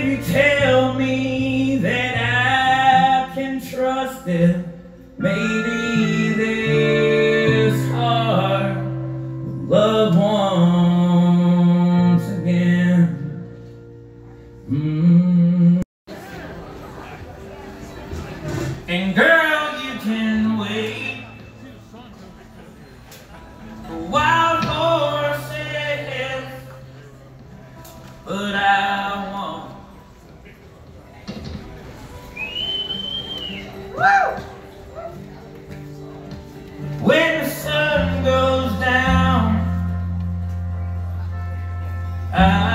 you tell me that I can trust it, maybe this heart will love once again. And girl, you can wait for wild horses, but I won't. Woo! When the sun goes down,